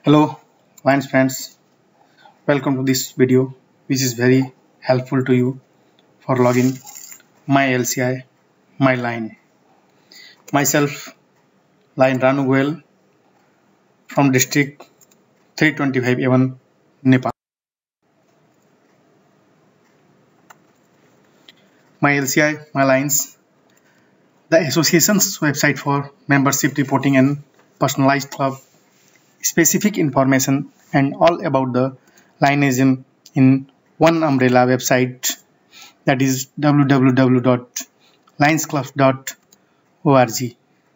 Hello Lions friends, welcome to this video which is very helpful to you for login my LCI, my line. Myself Line Ranu Goel from district 325 A1 Nepal. My LCI, my lines, the association's website for membership reporting and personalized club specific information and all about the lineism in one umbrella website, that is www.lionsclubs.org.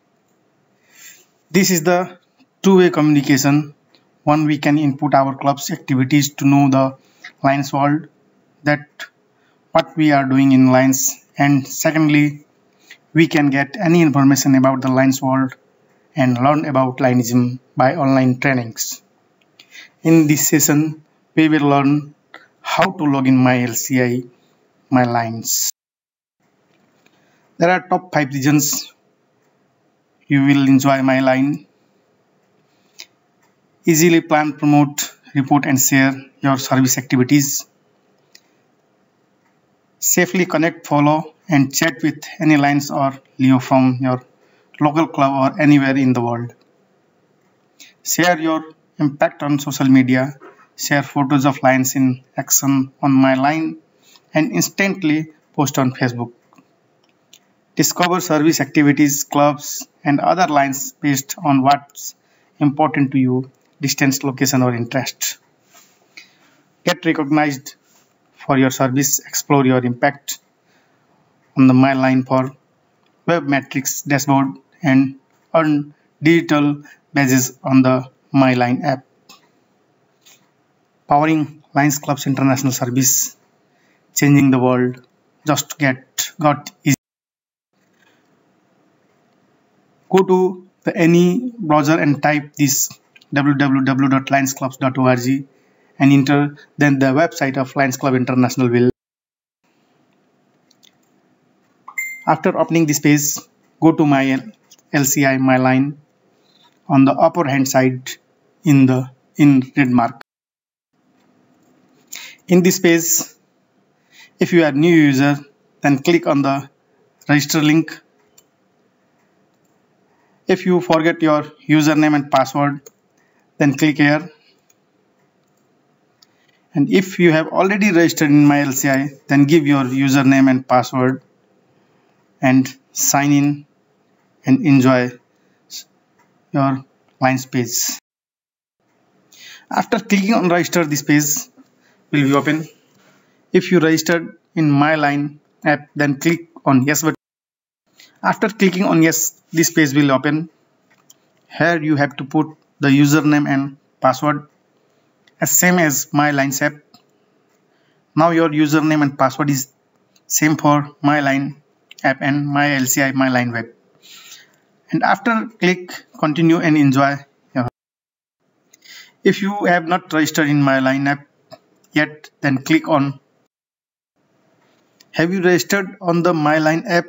This is the two-way communication. One, we can input our club's activities to know the Lions world, that what we are doing in Lions, and secondly, we can get any information about the Lions world and learn about Linism by online trainings. In this session, we will learn how to log in my LCI, my lines. There are top 5 reasons you will enjoy my line. Easily plan, promote, report and share your service activities. Safely connect, follow and chat with any lines or Leo from your local club or anywhere in the world. Share your impact on social media. Share photos of lines in action on my line and instantly post on Facebook. Discover service activities, clubs and other lines based on what's important to you, distance, location or interest. Get recognized for your service. Explore your impact on the My Line for web metrics dashboard and earn digital badges on the My Line app. Powering Lions Clubs International Service, changing the world just got easy. Go to any browser and type this www.lionsclubs.org and enter, then the website of Lions Club International will. After opening this page, go to my LCI, my line on the upper hand side in red mark. In this page, if you are new user, then click on the register link. If you forget your username and password, then click here. And if you have already registered in my LCI, then give your username and password and sign in and enjoy your lines page. After clicking on register, this page will be open. If you registered in my line app, then click on yes button. After clicking on yes, this page will open. Here you have to put the username and password as same as my lines app. Now your username and password is same for my line app and my LCI, my line web. And after click continue and enjoy your. If you have not registered in my line app yet, then click on have you registered on the my line app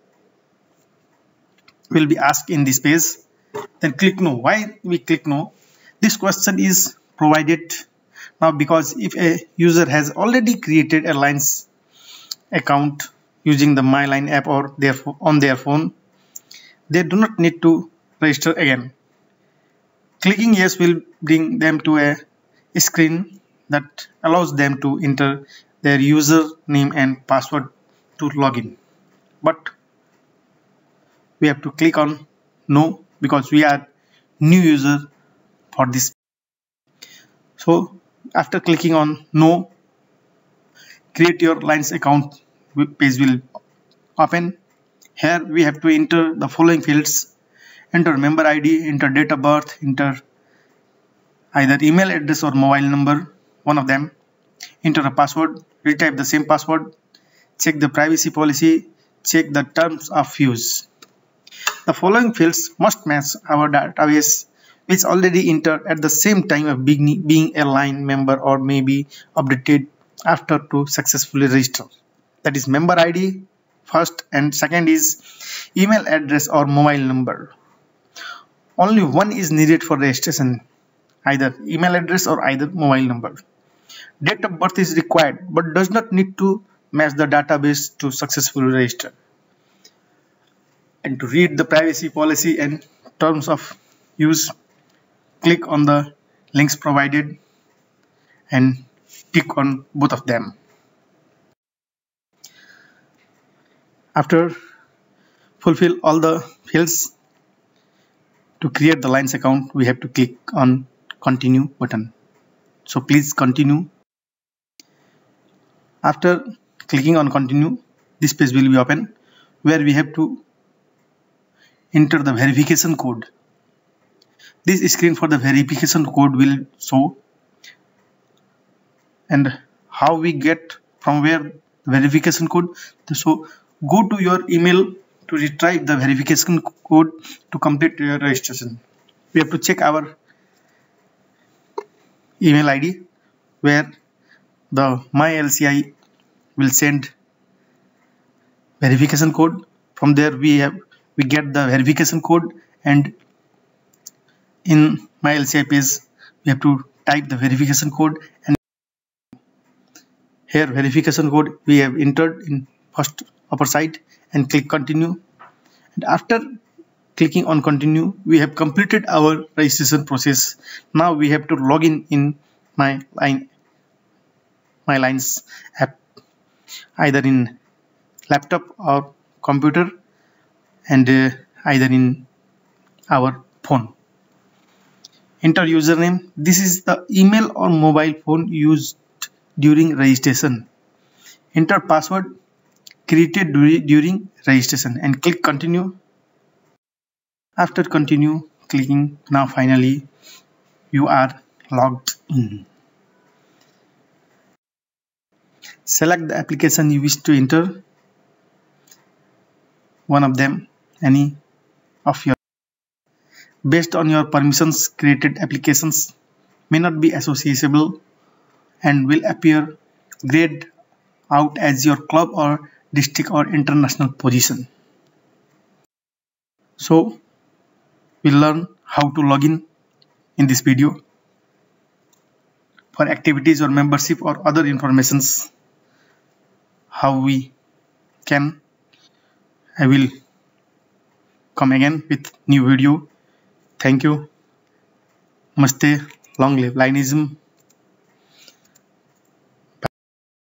will be asked in this page. Then click no. Why we click no? This question is provided now because if a user has already created a lines account using the my line app or on their phone, they do not need to register again. Clicking yes will bring them to a screen that allows them to enter their username and password to login. But we have to click on no because we are new user for this. So after clicking on no, create your lines account page will open. Here we have to enter the following fields. Enter member ID, enter date of birth, enter either email address or mobile number, one of them. Enter a password, retype the same password, check the privacy policy, check the terms of use. The following fields must match our database which already entered at the same time of being a line member or may be updated after to successfully register. That is member ID first and second is email address or mobile number. Only one is needed for registration. either email address or either mobile number. Date of birth is required but does not need to match the database to successfully register. And to read the privacy policy and terms of use, click on the links provided and tick on both of them. After fulfill all the fields to create the Lines account, we have to click on continue button. So please continue. After clicking on continue, this page will be open where we have to enter the verification code. This screen for the verification code will show, and how we get from where verification code. So go to your email to retrieve the verification code to complete your registration. We have to check our email ID where the MyLCI will send verification code. From there we get the verification code, and in MyLCI page we have to type the verification code, and here verification code we have entered in first upper side and click continue. And after clicking on continue, we have completed our registration process. Now we have to log in my Lines app, either in laptop or computer, and either in our phone. Enter username. This is the email or mobile phone used during registration. Enter password created during registration and click continue. After continue clicking, now finally you are logged in. Select the application you wish to enter, one of them, any of your. Based on your permissions, created applications may not be associable and will appear grayed out as your club or district or international position. So we'll learn how to log in this video. For activities or membership or other informations, how we can, I will come again with new video. Thank you. Namaste. Long live Lineism.